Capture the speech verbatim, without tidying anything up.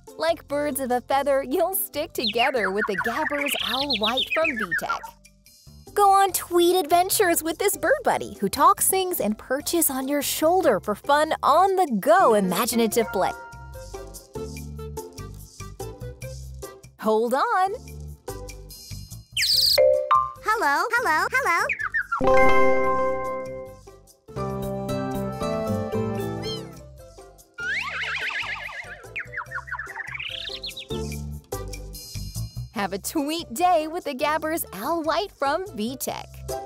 Like birds of a feather, you'll stick together with the Gabbers Owl White from VTech. Go on tweet adventures with this bird buddy who talks, sings, and perches on your shoulder for fun on-the-go imaginative play. Hold on. Hello, hello, hello. Have a tweet day with the Gabbers Owl White from VTech.